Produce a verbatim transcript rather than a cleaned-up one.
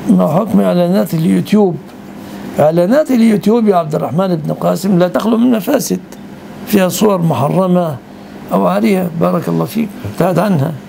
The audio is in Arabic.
ما حكم إعلانات اليوتيوب؟ إعلانات اليوتيوب يا عبد الرحمن بن قاسم لا تخلو من مفاسد، فيها صور محرمة أو عارية. بارك الله فيك، ابتعد عنها.